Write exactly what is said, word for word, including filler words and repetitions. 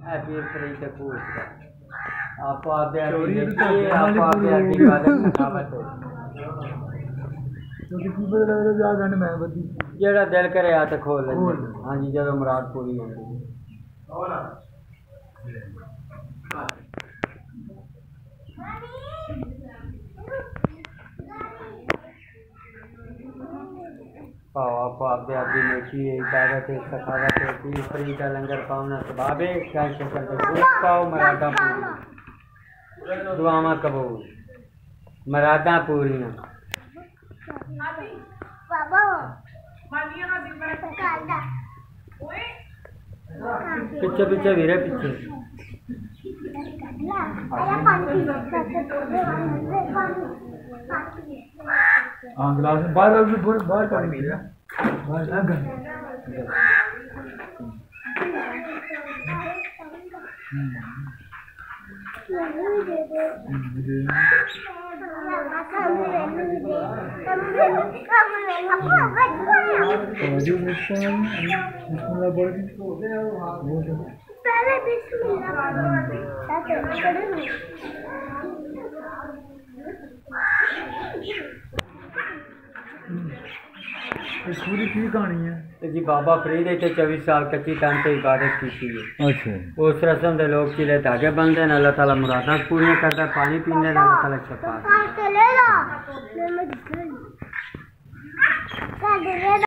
पीर फरीद से पूछता आपको आप आपको आप इबादत सखावत है क्योंकि की पता लगे जा गंढ मैं बदी जेड़ा दिल करे आ ते खोल ले। हां जी जदों मुराद पूरी होंदी पाओ आपको आप आदि नेकी इबादत सखावत पीर फरीद का लंगर पावना सबाबे क्या शक्ल दे पाओ मरादा पूरी दुआवा कबूल मरादा पूरियां बाबा पीछे पीछे वीरे पीछे हाँ गिलास में बाहर बाहर बाहर पानी पी लिया बाहर ना गंद पूरी की कहानी है जी बाबा फरीद इतने चौबीस साल कच्ची तन से इबादत की है। अच्छा उस रस्म के लोग चिले धागे बनते हैं अल्लाह ताला मुरादां पूरियां करता है पानी पीने अल्लाह ताला शफा